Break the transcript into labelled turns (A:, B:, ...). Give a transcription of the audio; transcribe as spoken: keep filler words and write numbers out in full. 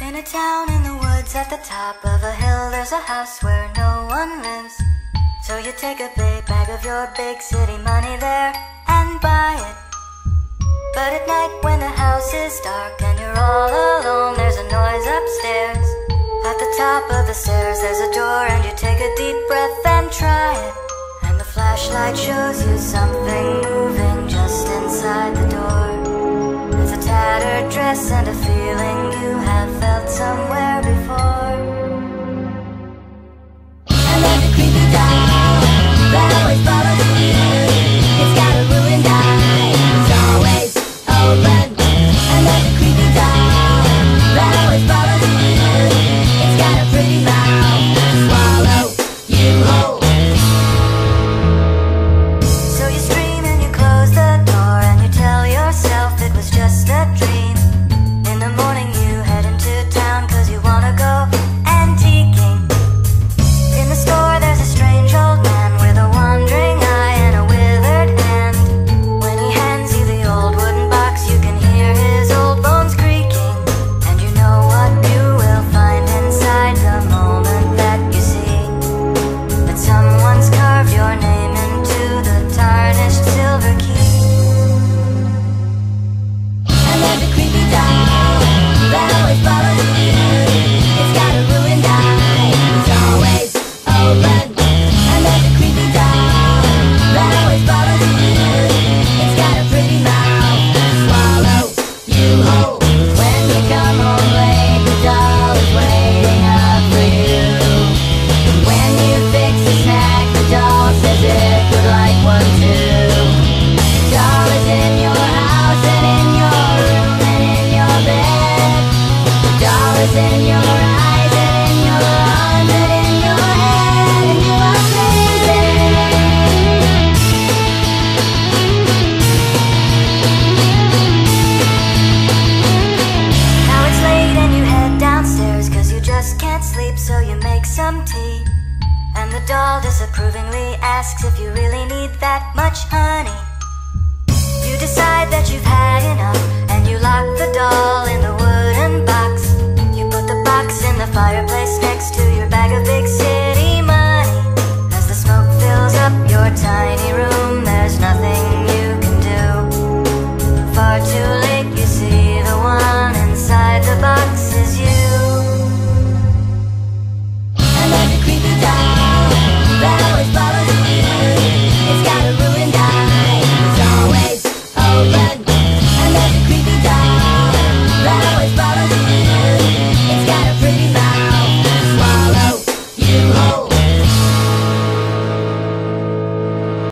A: In a town in the woods at the top of a hill, there's a house where no one lives. So you take a big bag of your big city money there and buy it. But at night when the house is dark and you're all alone, there's a noise upstairs. At the top of the stairs there's a door, and you take a deep breath and try it. And the flashlight shows you something moving just inside the door. There's a tattered dress and a feeling you have felt somewhere before. And there's a creepy doll that always follows you. It's got a ruined eye, it's always open. And there's a creepy doll that always follows you. It's got a pretty mouth to swallow you whole. So you scream and you close the door, and you tell yourself it was just a dream. In the morning you head into town cause you wanna go antiquing. In the store there's a strange old man with a wandering eye and a withered hand. When he hands you the old wooden box, you can hear his old bones creaking. And you know what you will find inside the moment that you see that someone's carved your name into the tarnished silver key. And there's a creepy doll that always follows you. It's got a ruined eye, it's always open. And there's a creepy doll that always follows you. It's got a pretty mouth to swallow you whole. When you come home late, the doll is waiting up for you. When you fix a snack, the doll says it would like one too. The doll is in your house and in your room and in your bed. The doll is in your eyes and in your arms and in your head, and you are crazy. Now it's late and you head downstairs cause you just can't sleep, so you make some tea. And the doll disapprovingly asks if you really need that much honey.